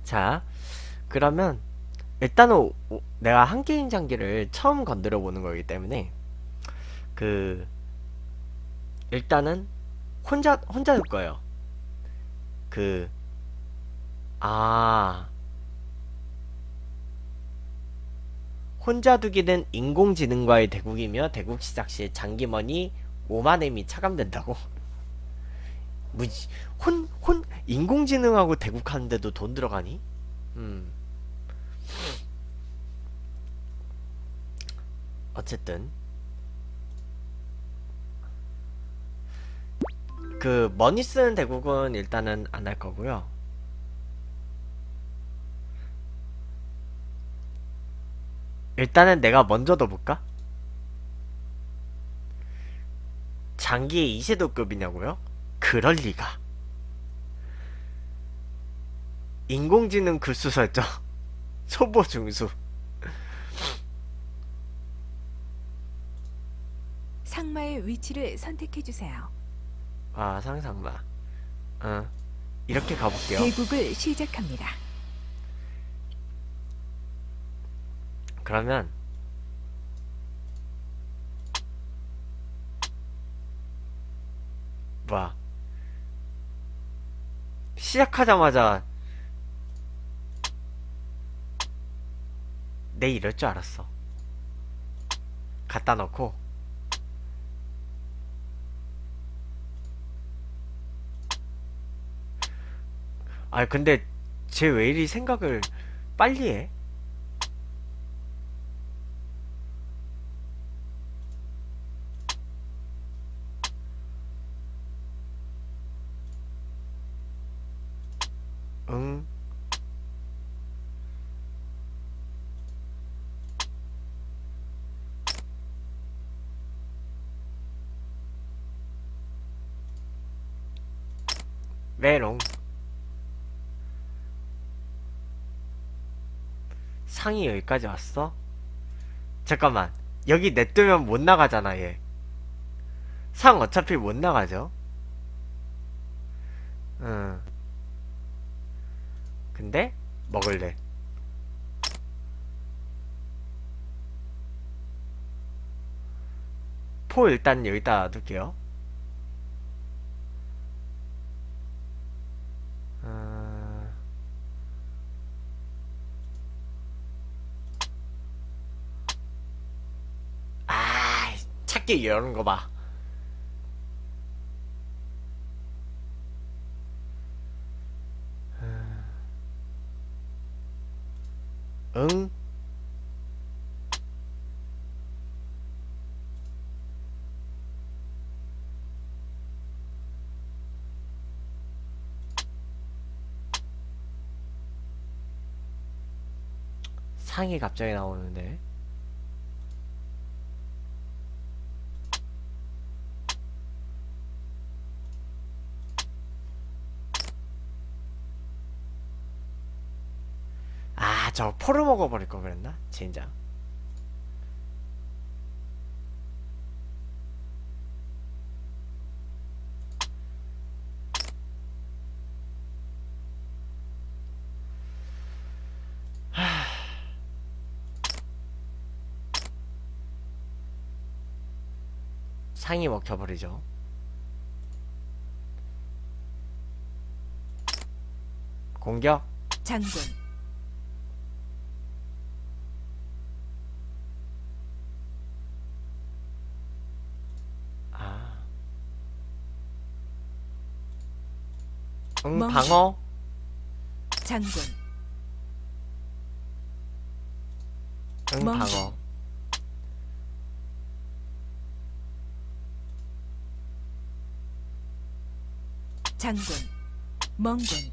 자, 그러면 일단은 내가 한 게임 장기를 처음 건드려 보는 거기 때문에 그 일단은 혼자 둘 거예요. 그 아, 혼자 두기는 인공지능과의 대국이며 대국 시작 시에 장기머니 5만 M이 차감된다고? 뭐지? 인공지능하고 대국하는데도 돈 들어가니? 음, 어쨌든 그 머니 쓰는 대국은 일단은 안 할 거고요. 일단은 내가 먼저 둬볼까? 장기의 이세도급이냐고요? 그럴 리가. 인공지능 글수 설정 초보 중수. 상마의 위치를 선택해 주세요. 아, 상상마. 어, 이렇게 가볼게요. 대국을 시작합니다. 그러면 뭐야, 시작하자마자 내 이럴 줄 알았어. 갖다 놓고. 아, 근데 쟤 왜 이리 생각을 빨리 해? 응, 메롱. 상이 여기까지 왔어? 잠깐만, 여기 냅두면 못 나가잖아 얘. 상 어차피 못 나가죠? 응. 근데 먹을래. 포 일단 여기다 놔둘게요. 어... 아, 찾기 이러는 거 봐. 응? 상이 갑자기 나오는데. 아, 저 포를 먹어버릴 걸 그랬나? 젠장. 상이 먹혀버리죠. 공격? 장군, 아, 응, 멍군, 방어? 장군, 응, 멍군, 방어. 장군, 멍군,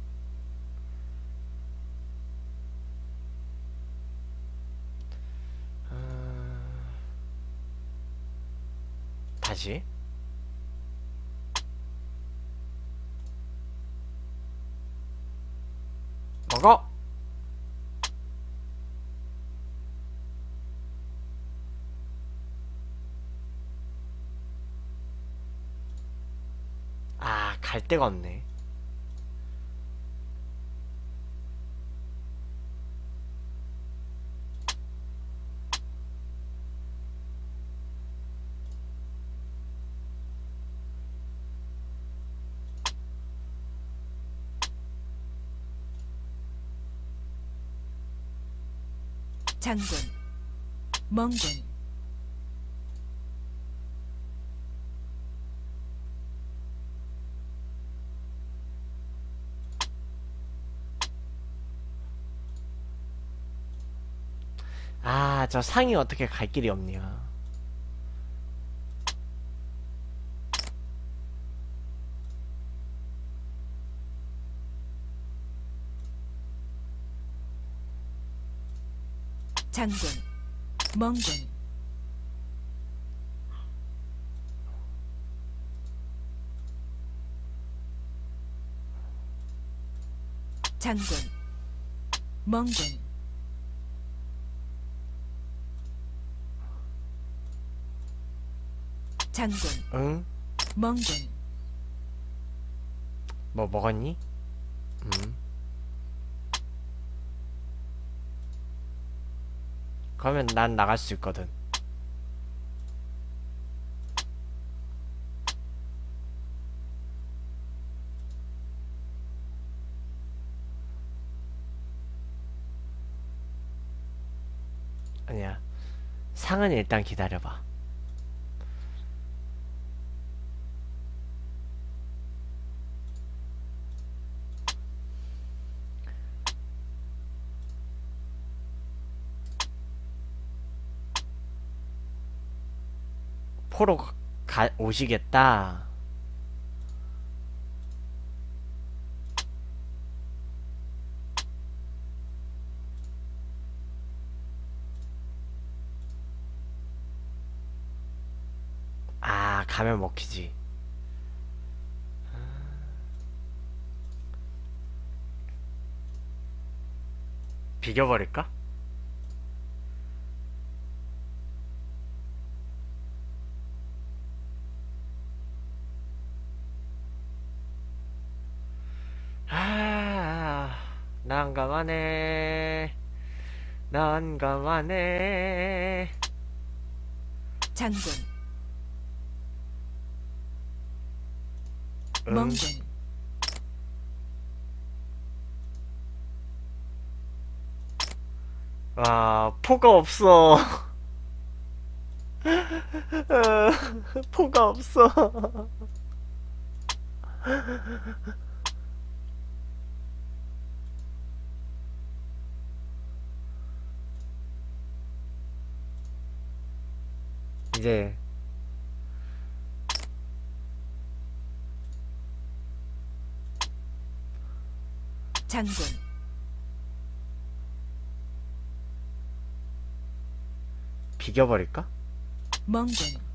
다시. 먹어! 아, 갈 데가 없네. 장군, 멍군, 아, 저 상이 어떻게 갈 길이 없냐. 장군, 멍군, 장군, 멍군, 장군, 응? 멍군, 뭐 먹었니? 그러면 난 나갈 수 있거든. 아니야. 상은 일단 기다려봐. 포로 오시겠다. 아, 가면 먹히지. 비겨버릴까? 아, 난감하네. 난감하네. 장군, 응? 멍군, 아, 포가 없어. 포가 없어. 이제 장군, 비겨버릴까? 멍군,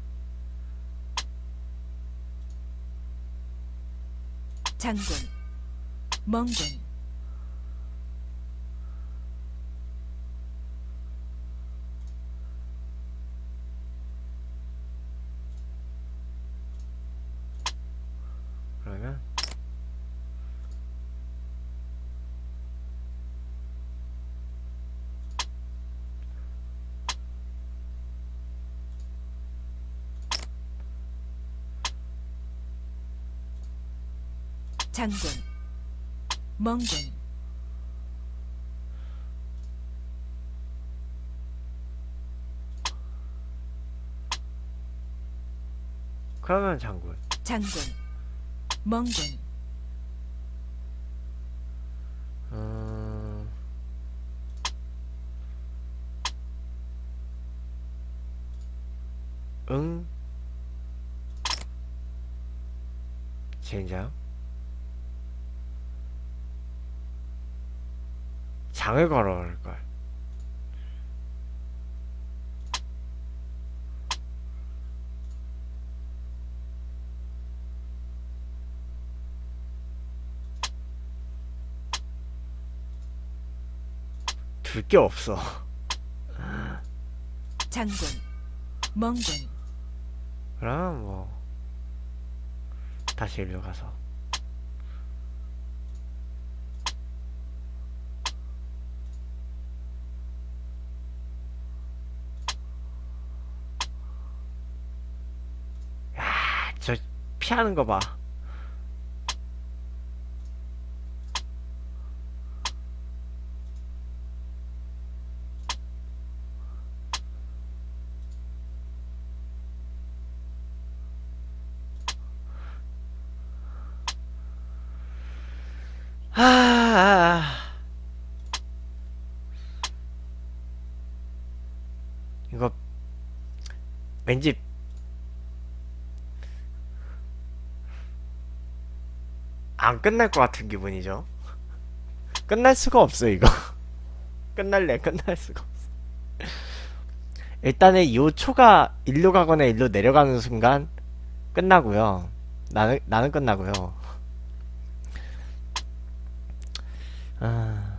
장군, 멍군, 그러면 장군, 멍군, 그러면 장군. 장군, 멍군, 음, 응? 젠장? 장을 걸어올걸. 둘 게 없어. 장군, 멍군, 그럼 뭐 다시 일로 가서 저 피하는 거 봐. 왠지 안 끝날 것 같은 기분이죠. 끝날 수가 없어 이거. 끝날 수가 없어. 일단은 요 초가 일로 가거나 일로 내려가는 순간 끝나고요. 나는 끝나고요. 아...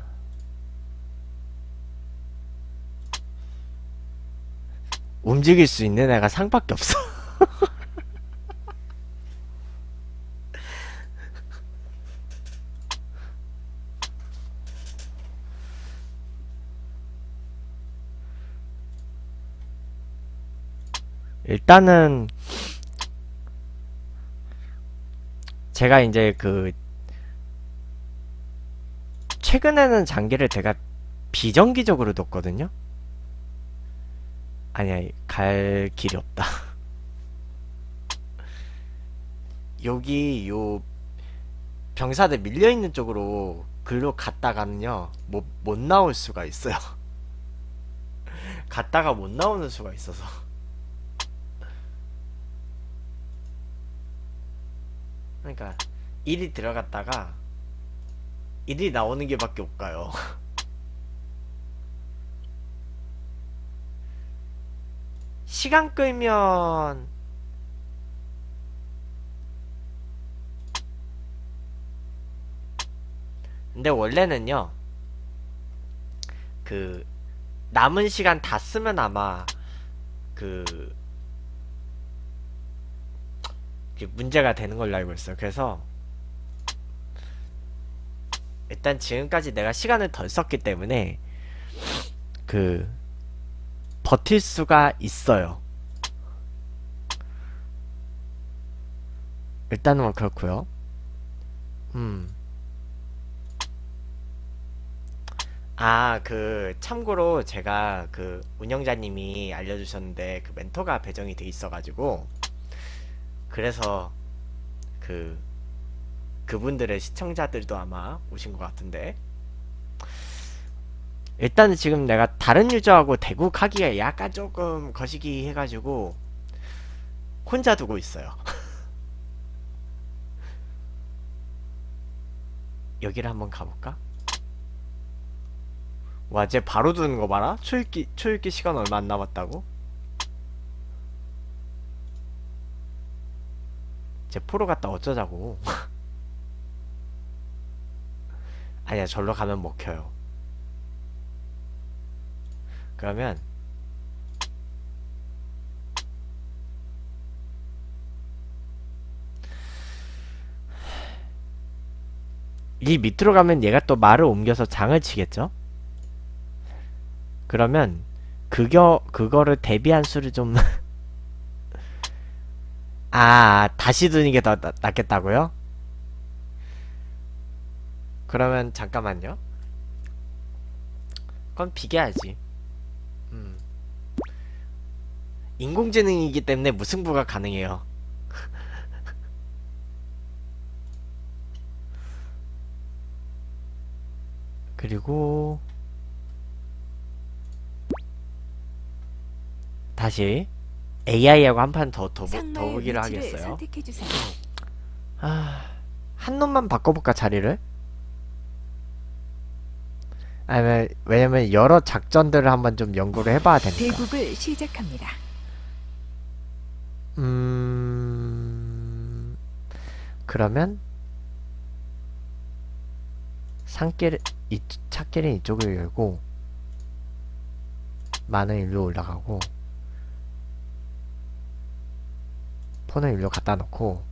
움직일 수 있는 애가 상밖에 없어. 일단은 제가 이제 그 최근에는 장기를 제가 비정기적으로 뒀거든요. 아니야, 갈 길이 없다. 여기 요 병사들 밀려있는 쪽으로 글로 갔다가는요 못 나올 수가 있어요. 갔다가 못 나오는 수가 있어서. 그러니까 일이 들어갔다가 일이 나오는 게 밖에 없가요. 시간 끌면 근데 원래는요 그 남은 시간 다 쓰면 아마 그 문제가 되는 걸로 알고 있어요. 그래서 일단 지금까지 내가 시간을 덜 썼기 때문에 그 버틸 수가 있어요. 일단은 뭐 그렇고요. 참고로 제가 그 운영자님이 알려주셨는데 그 멘토가 배정이 돼 있어가지고 그래서 그분들의 시청자들도 아마 오신 것 같은데 일단은 지금 내가 다른 유저하고 대국하기가 약간 조금 거시기 해가지고 혼자 두고 있어요. 여기를 한번 가볼까? 와, 쟤 바로 두는 거 봐라? 초읽기 시간 얼마 안 남았다고? 쟤 포로 갔다 어쩌자고. 아니야, 절로 가면 먹혀요. 그러면 이 밑으로 가면 얘가 또 말을 옮겨서 장을 치겠죠? 그러면 그거를 대비한 수를 좀 다시 두는 게 더 낫겠다고요? 그러면 잠깐만요. 그건 비교하지. 인공지능이기 때문에 무승부가 가능해요. 그리고 다시 AI하고 한 판 더 보기를 하겠어요. 한 놈만 바꿔볼까 자리를? 왜냐면 여러 작전들을 한번 좀 연구를 해봐야 되니까. 대국을 시작합니다. 그러면 찻길은 이쪽을 열고 만은 일로 올라가고 폰은 일로 갖다 놓고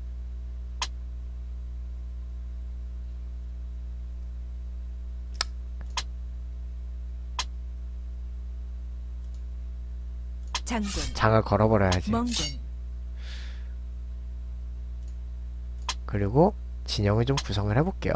장을 걸어버려야지. 멍군. 그리고 진영을 좀 구성을 해볼게요.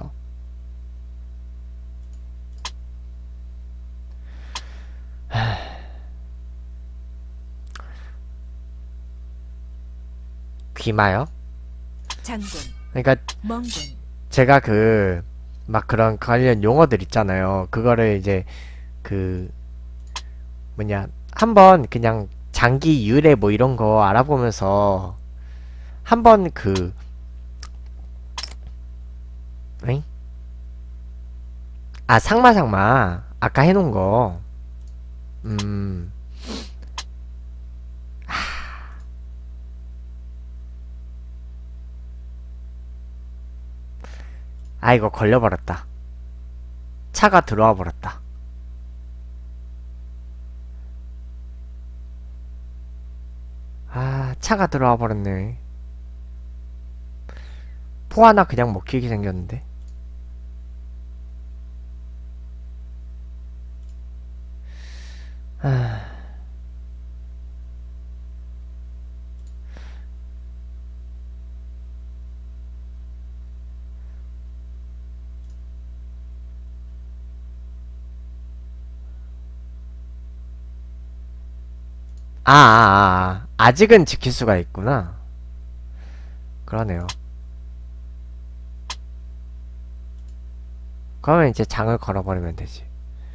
귀마요? 장군. 그러니까 멍군. 제가 막 그런 관련 용어들 있잖아요. 그거를 이제 한번 그냥 장기 유래 뭐 이런 거 알아보면서 한번 엥? 아, 상마. 아까 해놓은 거. 음. 아, 이거 걸려버렸다. 차가 들어와 버렸다. 아, 차가 들어와 버렸네. 포 하나 그냥 먹히게 생겼는데. 아, 아직은 지킬 수가 있구나. 그러네요. 그러면 이제 장을 걸어버리면 되지.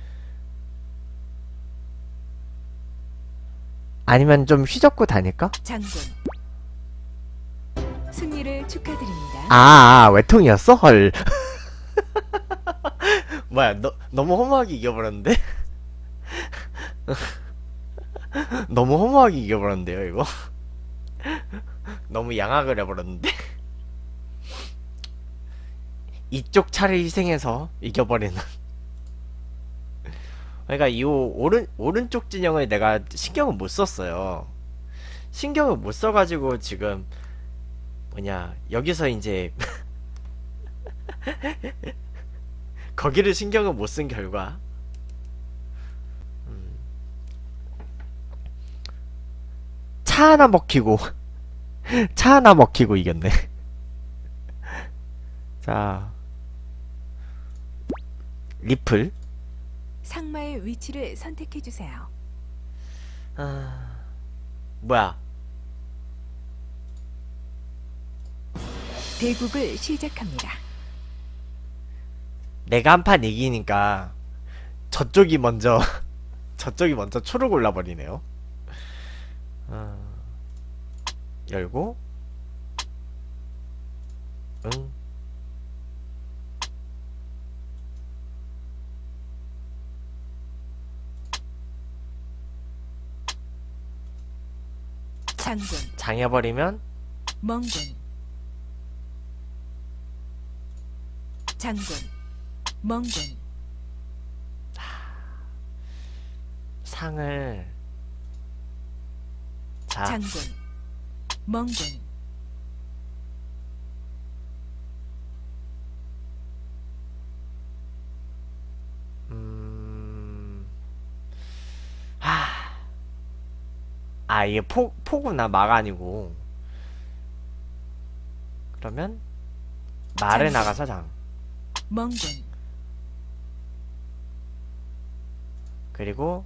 아니면 좀 휘젓고 다닐까? 장군. 승리를 축하드립니다. 외통이었어? 헐. 뭐야, 너무 허무하게 이겨버렸는데? 너무 허무하게 이겨버렸는데요, 이거? 너무 양악을 해버렸는데? 이쪽 차를 희생해서 이겨버리는. 그러니까 이 오른쪽 진영을 내가 신경을 못 썼어요. 신경을 못 써가지고 지금 여기서 이제 거기를 신경을 못 쓴 결과 차 하나 먹히고 차 하나 먹히고 이겼네. 자, 리플. 상마의 위치를 선택해 주세요. 뭐야? 대국을 시작합니다. 내가 한 판 이기니까 저쪽이 먼저 초를 골라버리네요. 열고 응. 장군. 장해버리면 멍군. 장군. 멍군. 상을 장군. 멍군. 이게 포구나 마가 아니고. 그러면 말을 장. 나가서 장. 멍군. 그리고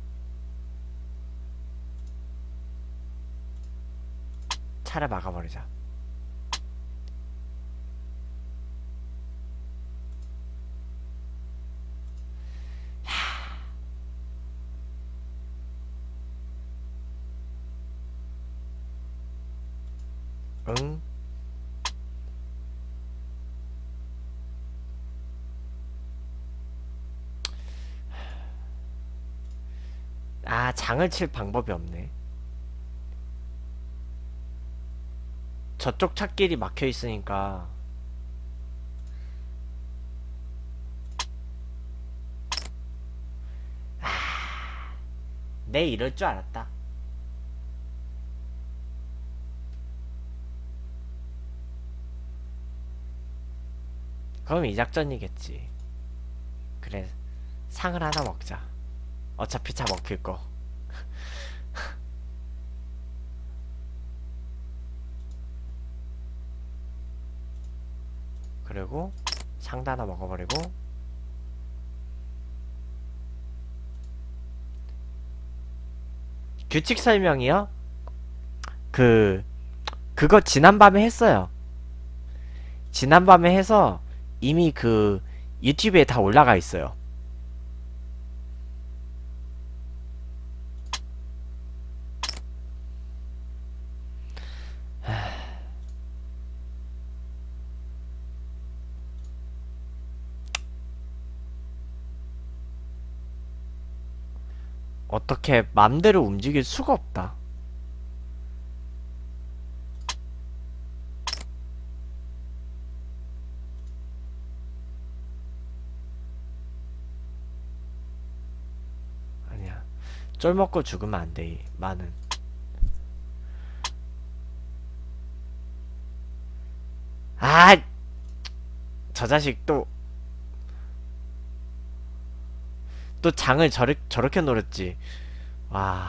차를 막아버리자. 응. 장을 칠 방법이 없네. 저쪽 찻길이 막혀 있으니까. 내 이럴 줄 알았다. 그럼 이 작전이겠지. 그래, 상을 하나 먹자. 어차피 차 먹힐 거. 그리고 상도 하나 먹어버리고. 규칙 설명이요? 그거 지난밤에 했어요. 지난밤에 해서 이미 유튜브에 다 올라가 있어요. 어떻게 맘대로 움직일 수가 없다. 아니야. 쫄 먹고 죽으면 안 돼. 마는. 아, 저 자식 또 장을 저렇게 노렸지. 와.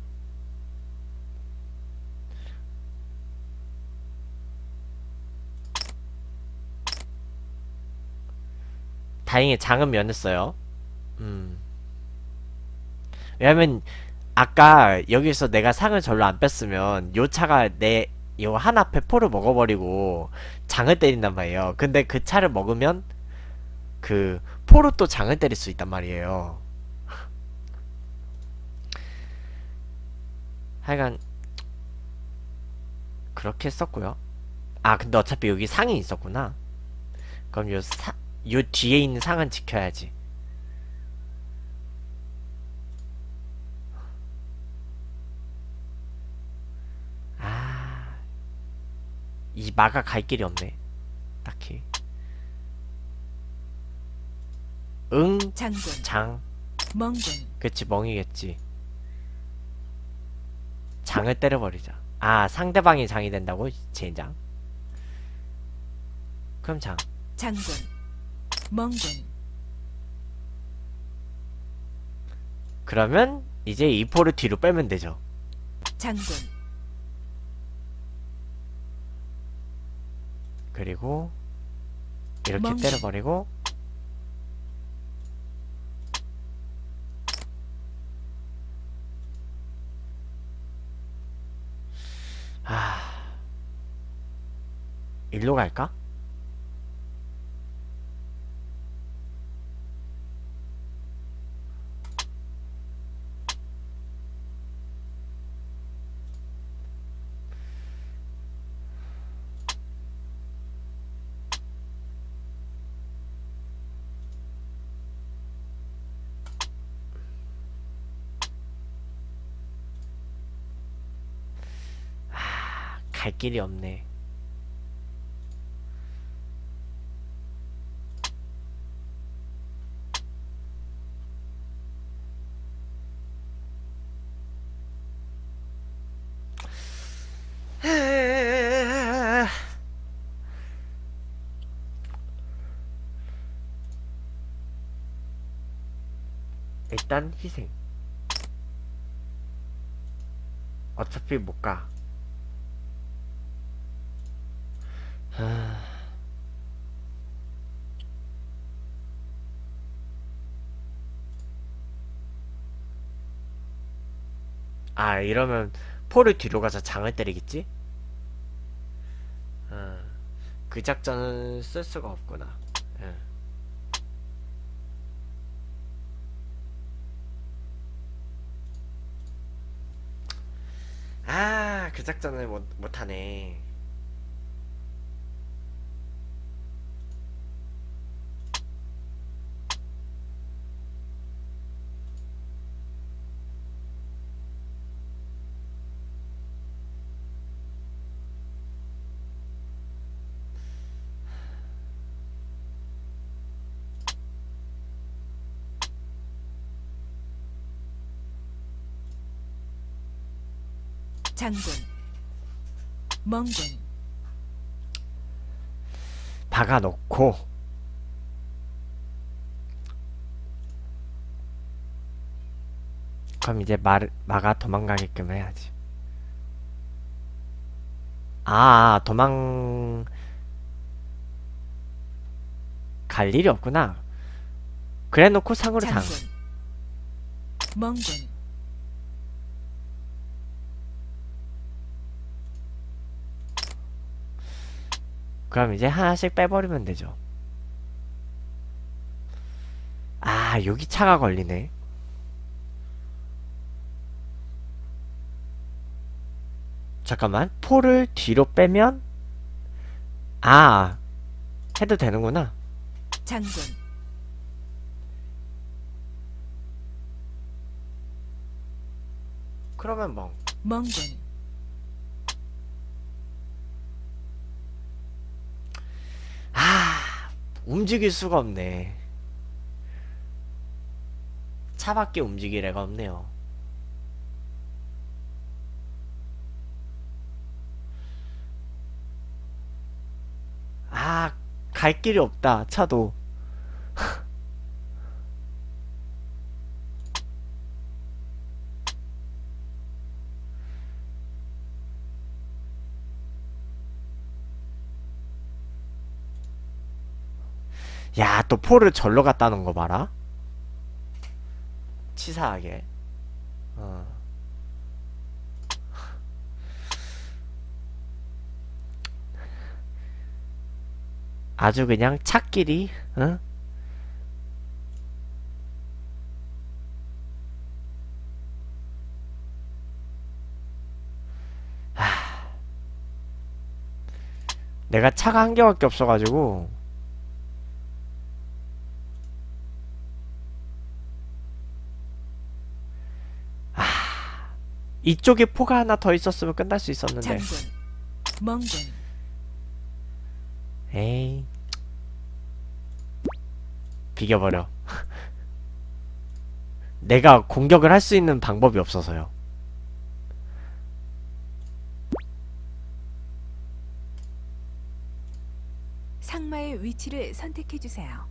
다행히 장은 면했어요. 왜냐면 아까 여기서 내가 상을 절로 안 뺐으면 요 차가 요 한 앞에 포를 먹어버리고 장을 때린단 말이에요. 근데 그 차를 먹으면 그 포로 또 장을 때릴 수 있단 말이에요. 하여간 그렇게 했었고요. 아 근데 어차피 여기 상이 있었구나. 그럼 요 뒤에 있는 상은 지켜야지. 아, 이 마가 갈 길이 없네. 딱히. 응, 장군, 장. 멍군, 그치, 멍이겠지. 장을 때려버리자. 아, 상대방이 장이 된다고? 젠장. 그럼 장. 장군, 멍군, 그러면 이제 이 포를 뒤로 빼면 되죠. 장군, 그리고 이렇게 멍. 때려버리고 아, 일로 갈까? 갈 길이 없네. 일단 희생. 어차피 못 가. 아, 이러면 포를 뒤로 가서 장을 때리겠지? 그 작전은 쓸 수가 없구나. 응. 아, 그 작전을 못하네. 장군, 멍군, 박아놓고 그럼 이제 마가 도망가게끔 해야지. 도망 갈 일이 없구나. 그래놓고 상으로 장. 장군, 멍군, 그럼 이제 하나씩 빼버리면 되죠. 아, 여기 차가 걸리네. 잠깐만, 포를 뒤로 빼면 해도 되는구나. 장군, 그러면 멍. 멍군, 아, 움직일 수가 없네. 차밖에 움직일 애가 없네요. 아, 갈 길이 없다, 차도. 야, 또 포를 절로 갖다 놓은 거 봐라. 치사하게. 어. 아주 그냥 차끼리, 응? 내가 차가 한 개밖에 없어가지고. 이쪽에 포가 하나 더 있었으면 끝날 수 있었는데. 장군, 멍군, 에이. 비겨버려. 내가 공격을 할 수 있는 방법이 없어서요. 상마의 위치를 선택해 주세요.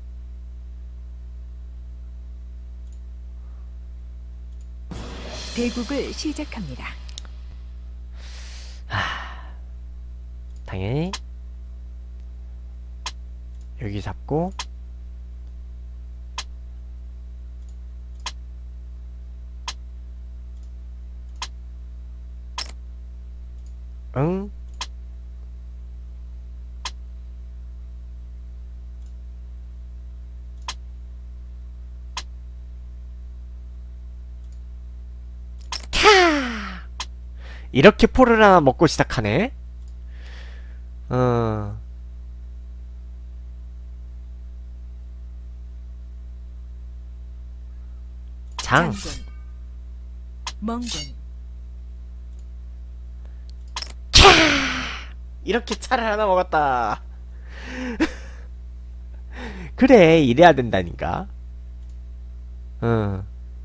대국을 시작합니다. 당연히 여기 잡고 응? 캬! 이렇게 포를 하나 먹고 시작하네? 어... 장! 장군, 멍군, 이렇게 차를 하나 먹었다. 그래, 이래야 된다니까. 응.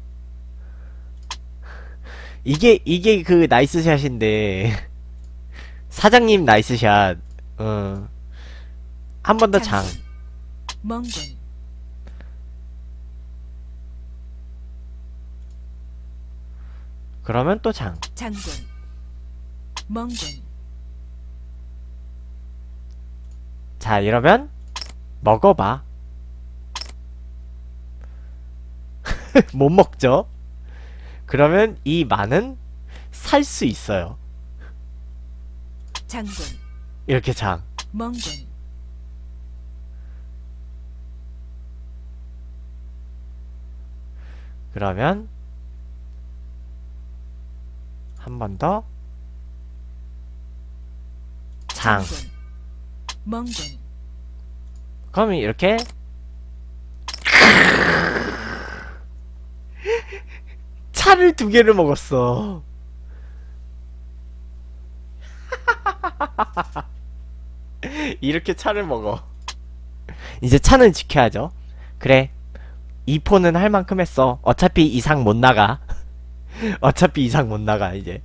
이게 그 나이스 샷인데. 사장님 나이스 샷. 응. 한 번 더 장. 장군, 멍군, 그러면 또 장. 장군, 멍군, 자, 이러면 먹어봐. 못 먹죠? 그러면 이 만은 살 수 있어요. 장군, 이렇게 장. 멍군, 그러면 한 번 더 장. 장군, 멍군, 그러면 이렇게 차를 두 개를 먹었어. 이렇게 차를 먹어. 이제 차는 지켜야죠. 그래, 이 포는 할 만큼 했어. 어차피 이상 못 나가. 어차피 이상 못 나가 이제.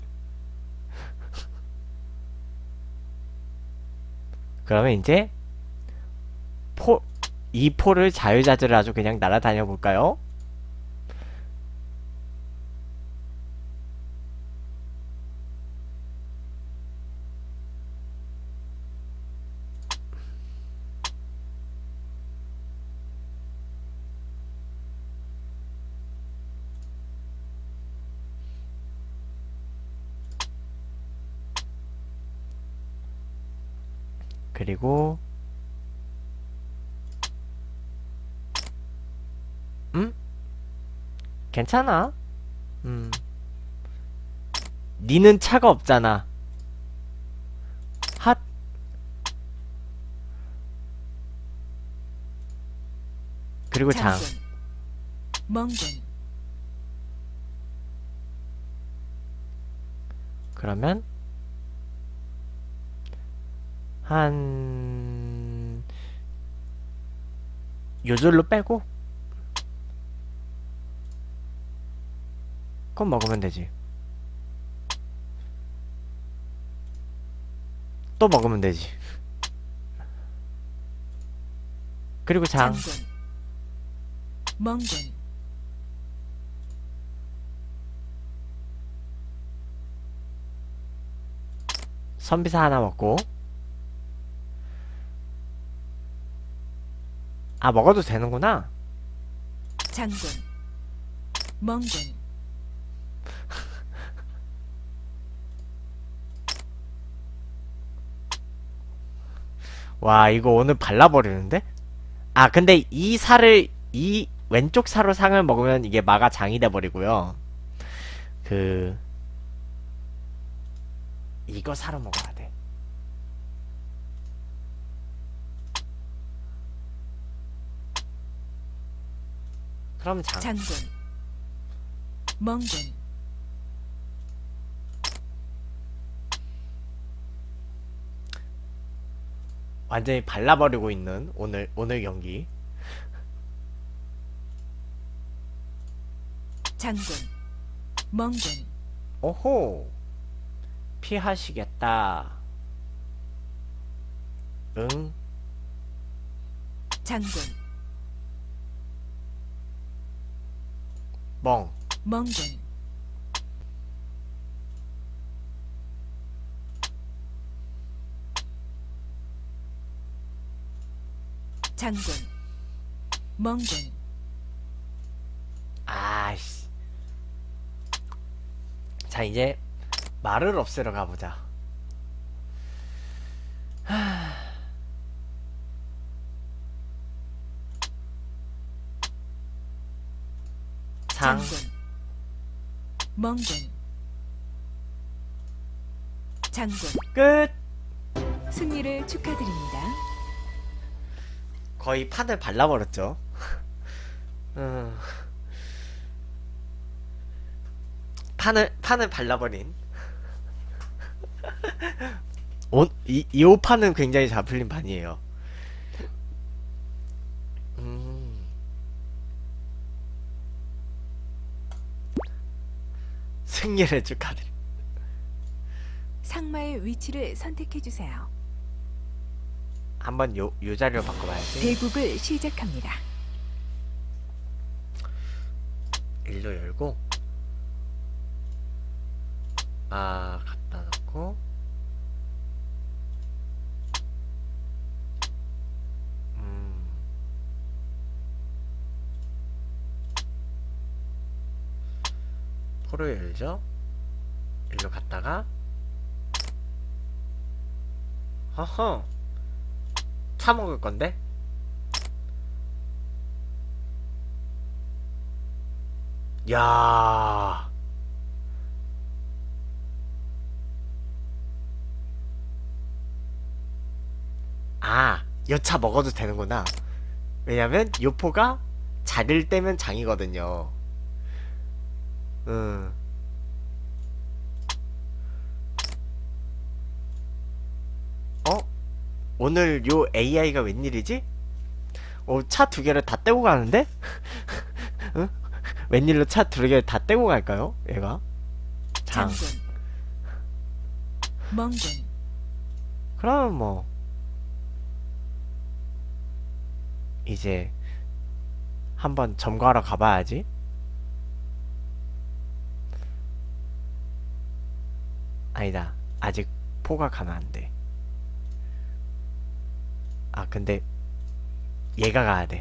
그러면 이제 이 포를 자유자재로 아주 그냥 날아다녀 볼까요? 그리고 괜찮아. 니는 차가 없잖아. 핫. 그리고 장. 장군, 멍군, 그러면 한 요절로 빼고 그럼 먹으면 되지. 또 먹으면 되지. 그리고 장. 장군, 멍군, 선비사 하나 먹고. 아, 먹어도 되는구나. 장군, 멍군, 와, 이거 오늘 발라버리는데? 아, 근데 이 살을, 이 왼쪽 사로 상을 먹으면 이게 마가 장이 돼버리고요. 그, 이거 사러 먹어야 돼. 그럼 장. 장군, 멍군, 완전히 발라버리고 있는 오늘 경기. 장군, 멍군, 오호. 피하시겠다. 응. 장군, 멍. 멍군, 장군, 멍군, 아이씨. 자, 이제 말을 없애러 가보자. 장. 장군, 멍군, 장군. 끝. 승리를 축하드립니다. 거의 판을 발라버렸죠. 판을 발라버린. 이 호판은 굉장히 잘 풀린 판이에요. 승리를 축하드립니다. 상마의 위치를 선택해 주세요. 한번 요 자리로 바꿔봐야지. 대국을 시작합니다. 일로 열고, 아, 갖다 놓고, 포를 열죠. 일로 갔다가, 허허, 차 먹을 건데? 야. 아, 여차 먹어도 되는구나. 왜냐면 요포가 자리를 떼면 장이거든요. 음. 어? 오늘 요 AI가 웬일이지? 차 두 개를 다 떼고 가는데? 응? 웬일로 차 두 개를 다 떼고 갈까요? 얘가? 장. 장군, 멍군, 그러면 뭐 이제 한번 점거하러 가봐야지. 아니다. 아직 포가 가면 안 돼. 아, 근데 얘가 가야 돼.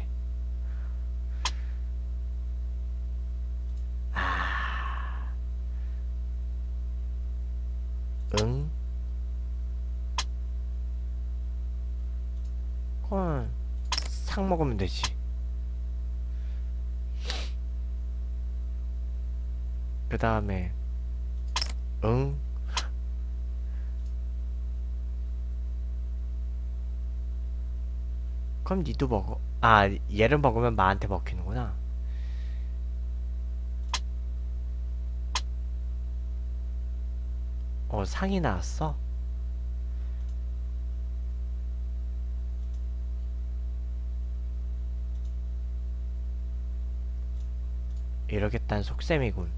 아. 응? 그건 상 먹으면 되지. 그 다음에 응? 그럼 니도 먹어. 아, 얘를 먹으면 마한테 먹히는구나. 상이 나왔어? 이러겠다는 속셈이군.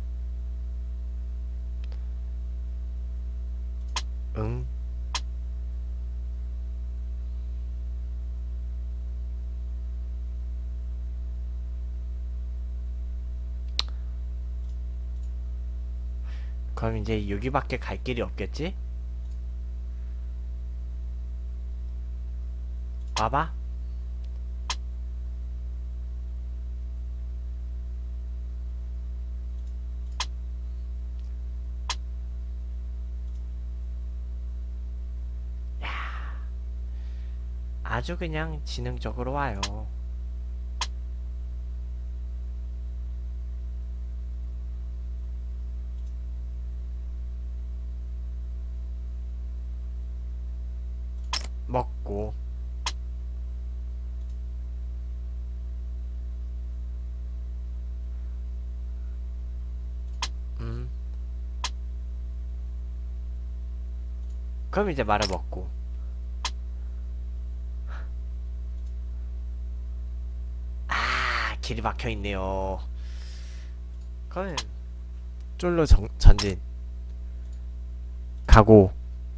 응? 그럼 이제 여기밖에 갈 길이 없겠지? 와봐. 아주 그냥 지능적으로 와요. 먹고. 음. 그럼 이제 말을 먹고. 길이 막혀있네요. 그럼 쫄로 전진. 가고.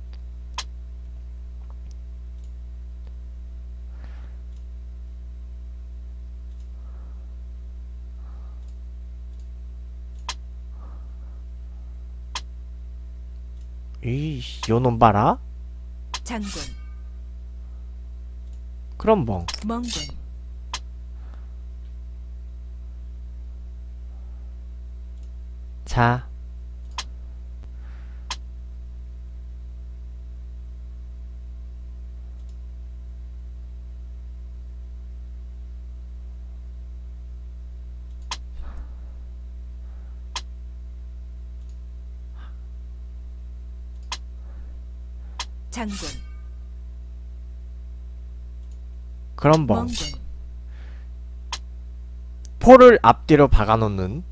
요놈 봐라. 장군, 그럼 뭐. 멍군, 자. 장군, 그럼 뭐. 멍군, 포를 앞뒤로 박아놓는.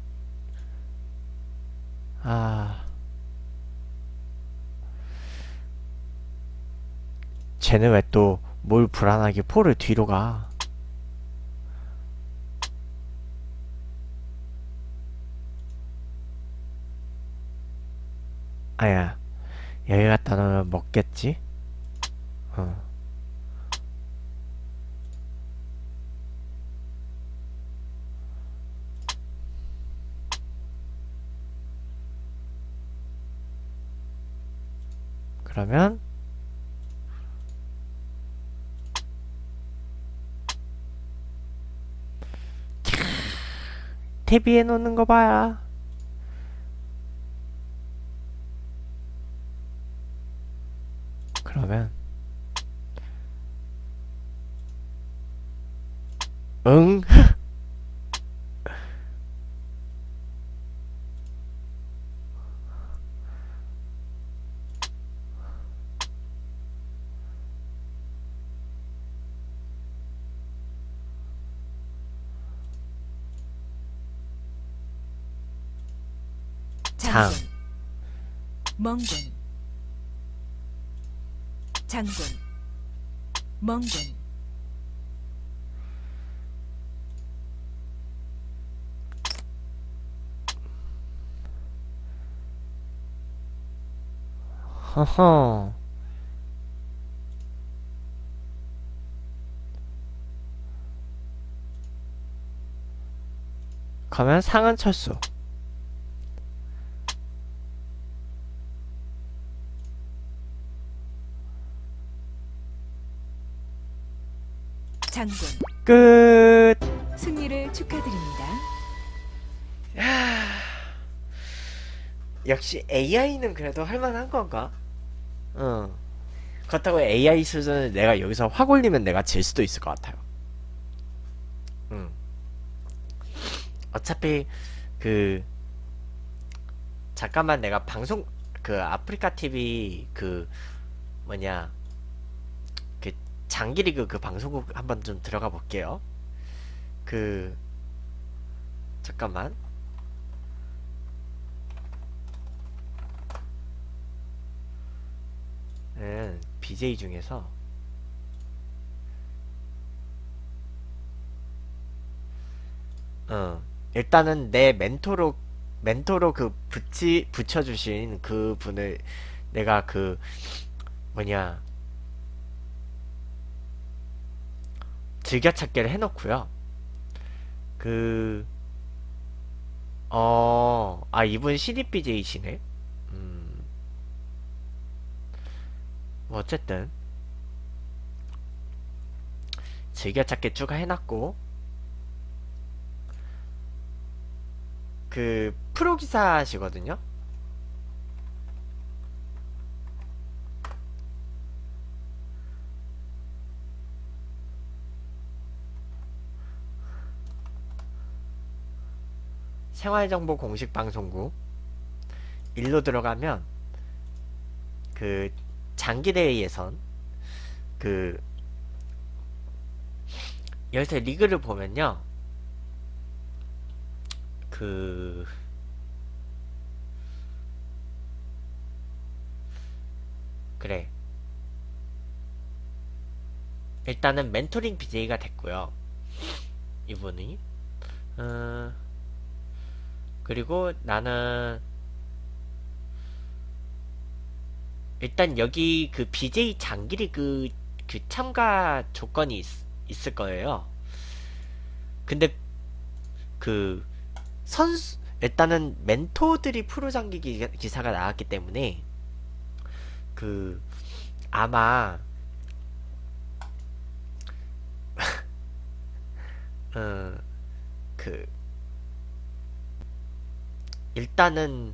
쟤는 왜 또 뭘 불안하게 포를 뒤로 가. 아야, 여기 갖다 놓으면 먹겠지? 그러면 대비해 놓는 거 봐야. 그러면 응? 장. 장군, 멍군, 장군, 멍군, 허허. 그러면 상은 철수. 장군. 끝. 승리를 축하드립니다. 역시 AI는 그래도 할만한 건가? 응. 그렇다고 AI 수준을 내가 여기서 확 올리면 내가 질 수도 있을 것 같아요. 응. 어차피 그 잠깐만 내가 방송 그 아프리카 TV 그 뭐냐 그 장기리그 그 방송국 한번 좀 들어가 볼게요. 그 잠깐만. BJ 중에서 일단은 내 멘토로 그 붙여주신 그 분을 내가 그 뭐냐 즐겨찾기를 해놓고요. 그 이분 신입 BJ시네. 뭐 어쨌든 즐겨찾기 쭉 해놨고, 그 프로기사시거든요. 생활정보 공식방송국 일로 들어가면 그 장기대회 예선, 그 여기서 리그를 보면요, 그 그래, 일단은 멘토링 BJ가 됐고요, 이분이. 그리고 나는 일단 여기 그 BJ 장기리 그 참가 조건이 있을 거예요. 근데 그 선수 일단은 멘토들이 프로 장기 기사가 나왔기 때문에 그 아마 그 일단은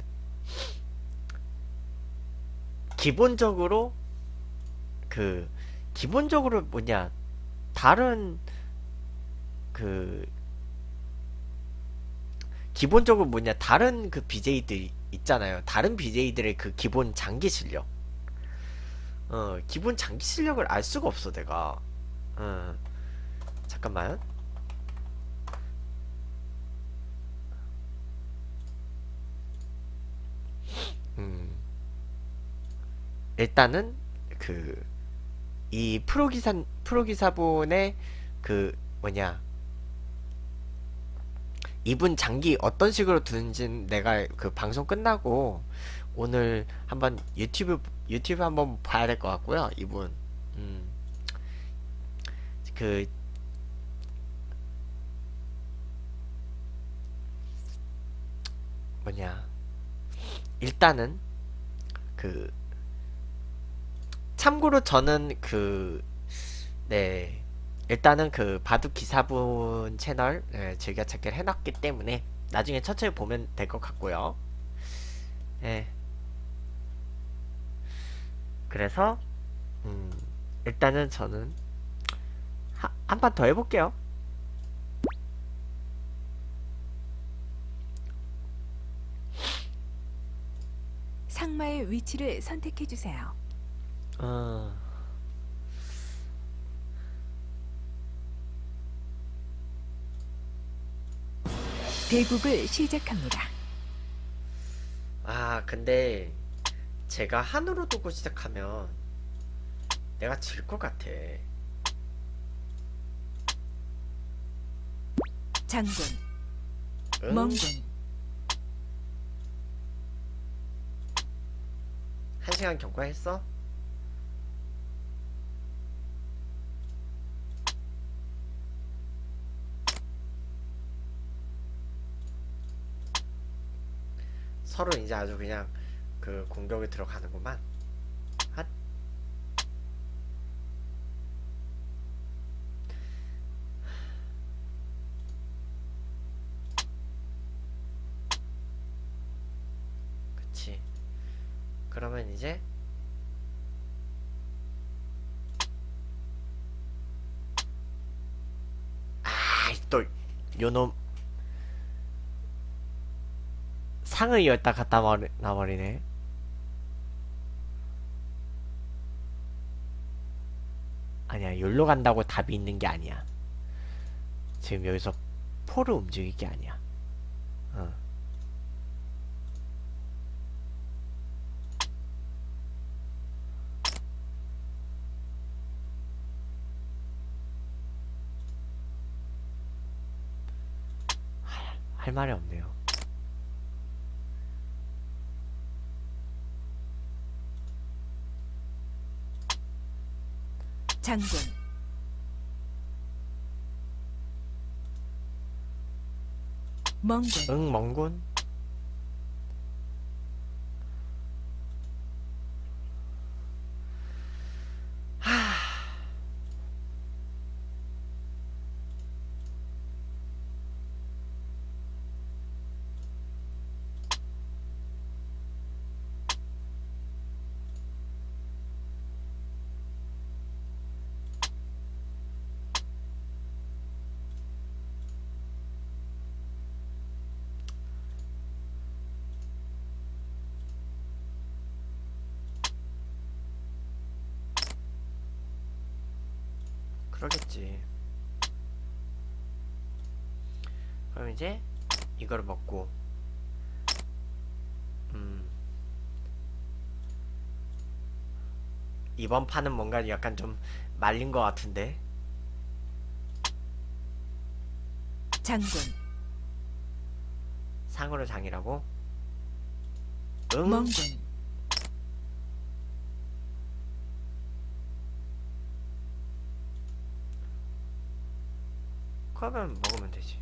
기본적으로 그 기본적으로 뭐냐 다른 그 기본적으로 뭐냐 다른 그 BJ들 있잖아요. 다른 BJ들의 그 기본 장기 실력, 기본 장기 실력을 알 수가 없어 내가. 잠깐만. 일단은 그 이 프로기사분의 그 뭐냐 이분 장기 어떤 식으로 두는지는 내가 그 방송 끝나고 오늘 한번 유튜브 한번 봐야 될 것 같고요. 이분 그 뭐냐 일단은 그 참고로 저는 네, 일단은 그 바둑 기사분 채널 즐겨찾기를 해놨기 때문에 나중에 천천히 보면 될 것 같고요. 네, 그래서 일단은 저는 한 판 더 해볼게요. 상마의 위치를 선택해 주세요. 어, 대국을 시작합니다. 근데 제가 한으로 두고 시작하면 내가 질 것 같아. 장군, 응? 멍군, 1시간 경과했어? 서로 이제 아주 그냥 그 공격에 들어가는구만. 핫. 그치. 그러면 이제 또 요놈 상을 여기다 갖다 놔버리네. 아니야, 여기로 간다고 답이 있는 게 아니야. 지금 여기서 포를 움직일 게 아니야. 어. 할 말이 없네요. 장군, 멍군, 응, 멍군. 그러겠지. 그럼 이제 이거를 먹고, 이번 판은 뭔가 약간 좀 말린 것 같은데. 장군, 상으로 장이라고? 응? 멍군, 그러면 먹으면 되지.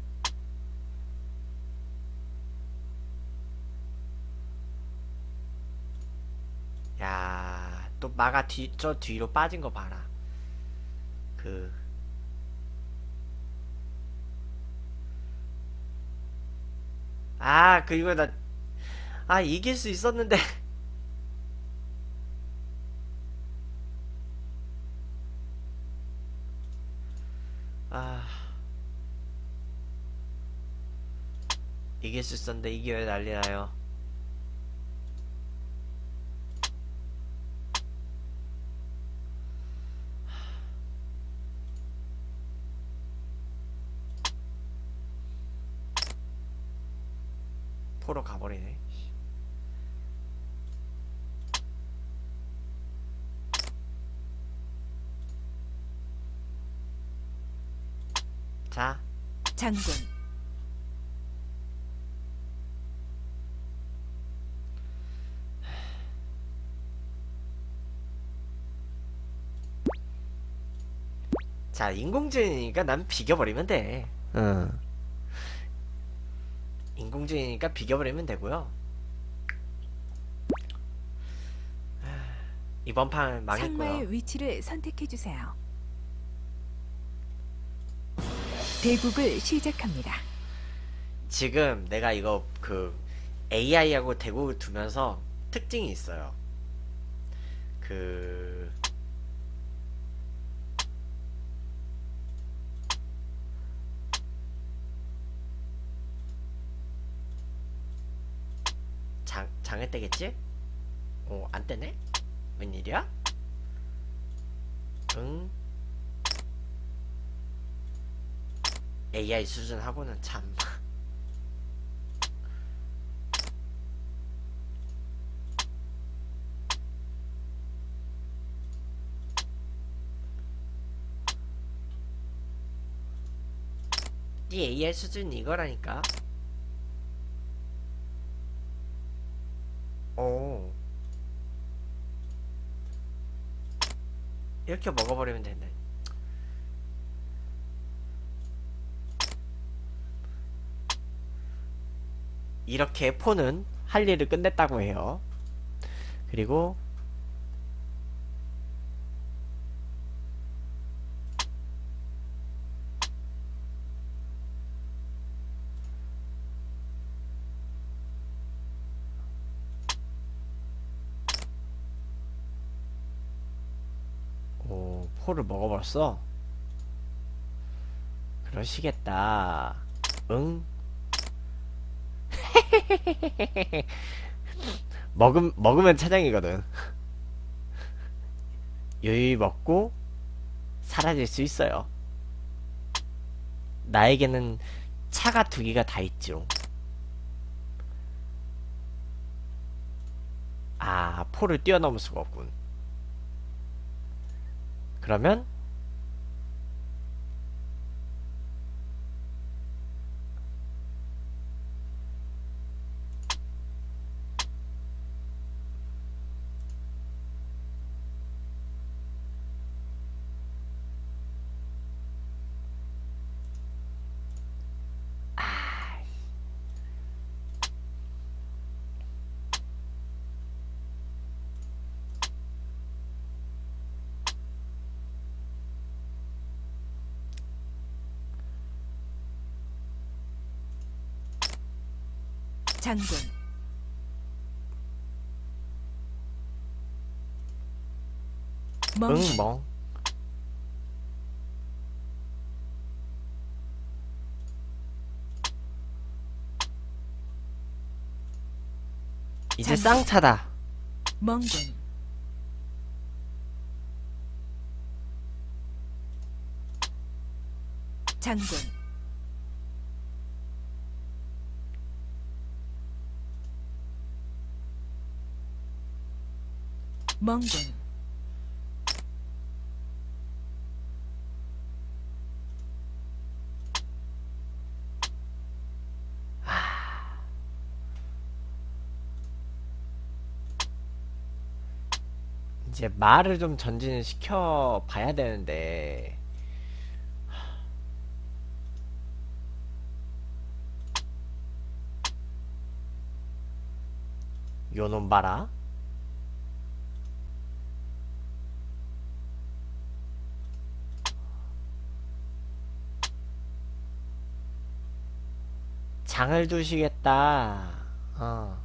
야, 또 마가 저 뒤로 빠진 거 봐라. 그, 이거 이길 수 있었는데. 아, 이길 수 있었는데 이게 왜 난리 나요? 포로 가버리네. 자, 장군, 자, 인공지능이니까 난 비겨버리면 돼. 응. 인공지능이니까 비겨버리면 되고요. 이번 판 망했고요. 상마의 위치를 선택해 주세요. 대국을 시작합니다. 지금 내가 이거 AI하고 대고 두면서 특징이 있어요. 그 장을 떼겠지? 안 떼네? 웬일이야? 응? AI 수준하고는 참. 네 AI 수준이 이거라니까. 오, 이렇게 먹어버리면 된다. 이렇게 폰은 할 일을 끝냈다고 해요. 그리고 포를 먹어버렸어. 그러시겠다. 응? 먹으면 차장이거든. 유유히 먹고 사라질 수 있어요. 나에게는 차가 두 개가 다 있죠. 포를 뛰어넘을 수가 없군. 그러면 장군, 멍, 응, 멍. 이제 장군, 쌍차다. 멍군, 장군, 멍군, 이제 말을 좀 전진을 시켜 봐야 되는데, 요놈 봐라. 장을 두시겠다. 어.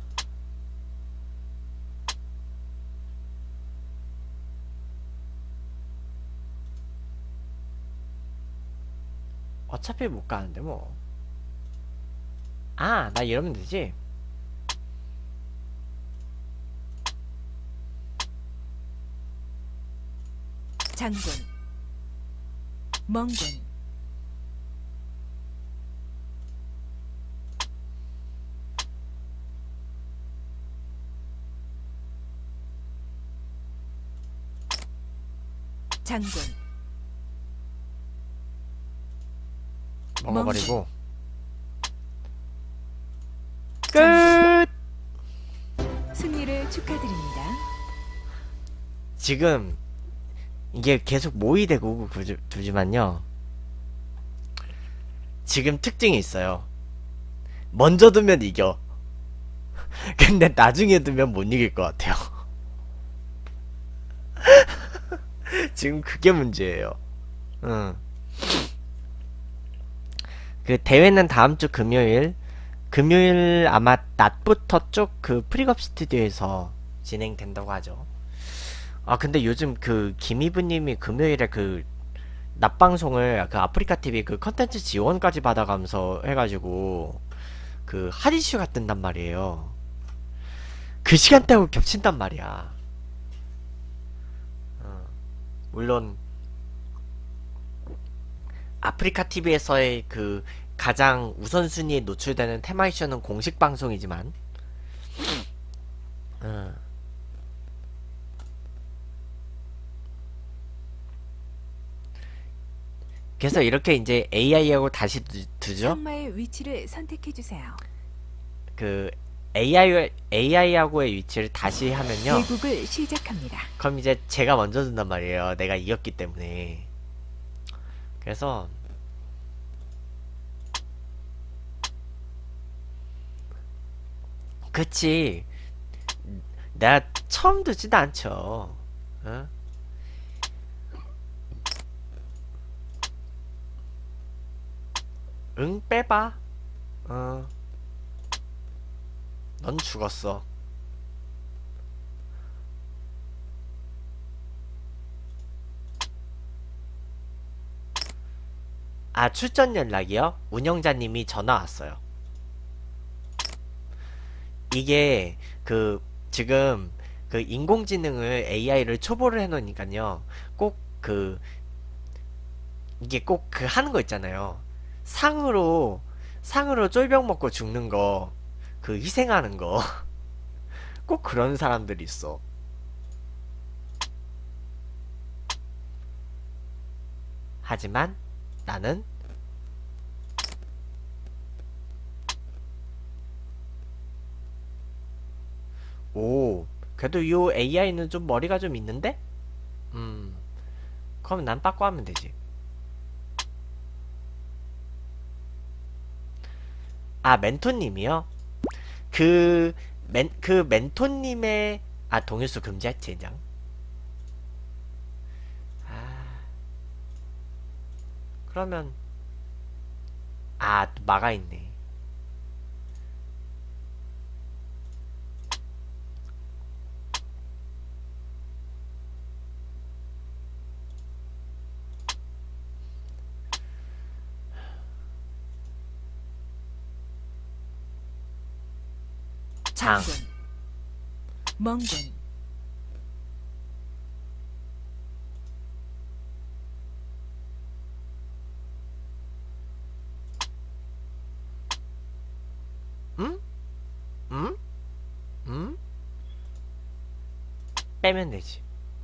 어차피 못 가는데 뭐. 아, 나 이러면 되지. 장군, 멍군, 장군, 먹어버리고. 장군. 끝! 승리를 축하드립니다. 지금 이게 계속 모의되고 두지만요. 지금 특징이 있어요. 먼저 두면 이겨. 근데 나중에 두면 못 이길 것 같아요. 지금 그게 문제예요. 응. 그 대회는 다음 주 금요일. 금요일 아마 낮부터 쭉 그 프리겁 스튜디오에서 진행된다고 하죠. 아 근데 요즘 그 김이브님이 금요일에 그 낮방송을 그 아프리카 TV 그 컨텐츠 지원까지 받아가면서 해가지고 그 핫 이슈가 뜬단 말이에요. 그 시간대하고 겹친단 말이야. 물론 아프리카 TV에서의 그 가장 우선순위에 노출되는 테마 이슈는 공식 방송이지만, 그래서 이렇게 이제 AI하고 다시 두죠. 상마의 위치를 선택해 주세요. 그 AI하고의 위치를 다시 하면요. 대국을 시작합니다. 그럼 이제 제가 먼저 둔단 말이에요. 내가 이겼기 때문에. 그래서 그치. 내가 처음 두지도 않죠. 어? 응 빼봐. 어. 넌 죽었어. 아 출전 연락이요? 운영자님이 전화 왔어요. 이게 그 지금 그 인공지능을 AI를 초보를 해놓으니까요. 꼭 그 이게 꼭 그 하는 거 있잖아요. 상으로 쫄병 먹고 죽는 거, 그 희생하는 거. 꼭 그런 사람들이 있어. 하지만 나는 오 그래도 요 AI는 좀 머리가 좀 있는데? 음 그럼 난 빠꾸 하면 되지. 아 멘토님이요? 그 멘토님의 아 동일수 금지했지 젠장. 아 그러면 아 또 막아있네. 장. 장군, 멍군, 응? 응? 응? 빼면 되지.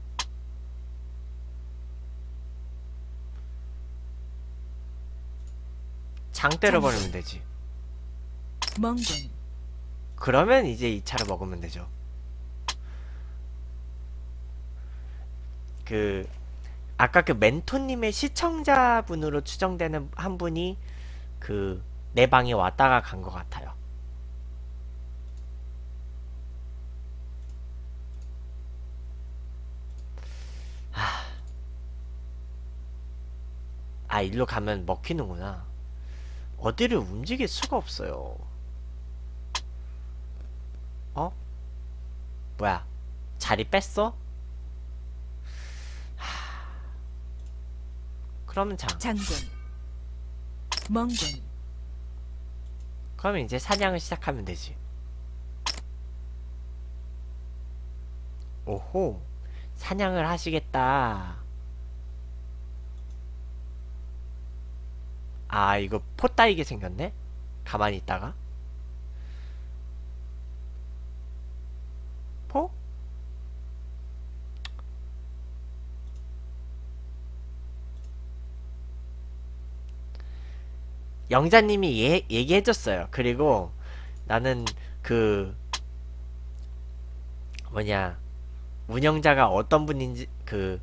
장 때려버리면 되지. 멍군, 그러면 이제 이 차를 먹으면 되죠. 그 아까 그 멘토님의 시청자분으로 추정되는 한 분이 그 내 방에 왔다가 간 것 같아요. 아, 일로 가면 먹히는구나. 어디를 움직일 수가 없어요. 어? 뭐야? 자리 뺐어? 그러면 장. 장군, 멍군, 그러면 이제 사냥을 시작하면 되지. 오호. 사냥을 하시겠다. 아, 이거 포 따이게 생겼네? 가만히 있다가. 포? 영자님이 얘기해줬어요. 그리고 나는 그 뭐냐 운영자가 어떤 분인지 그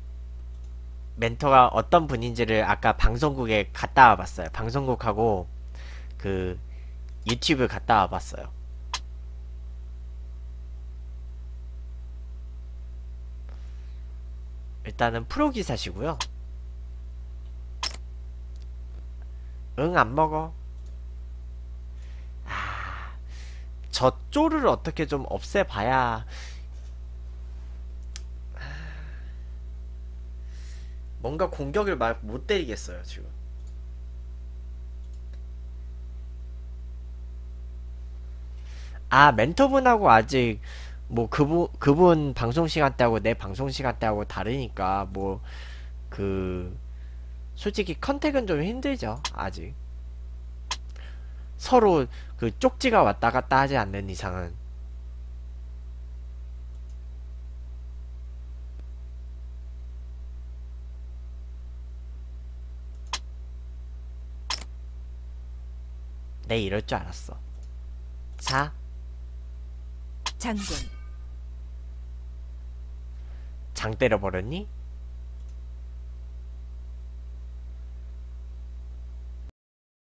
멘토가 어떤 분인지를 아까 방송국에 갔다 와봤어요. 방송국하고 그 유튜브 갔다 와봤어요. 일단은 프로기사시고요. 응, 안 먹어. 저 쪼를 어떻게 좀 없애봐야 뭔가 공격을 막 못 때리겠어요 지금. 아, 멘토분하고 아직 뭐 그분 방송 시간대하고 내 방송 시간대하고 다르니까 뭐 그 솔직히 컨택은 좀 힘들죠 아직. 서로 그 쪽지가 왔다 갔다 하지 않는 이상은. 내 이럴 줄 알았어. 자, 장군, 장 때려버렸니?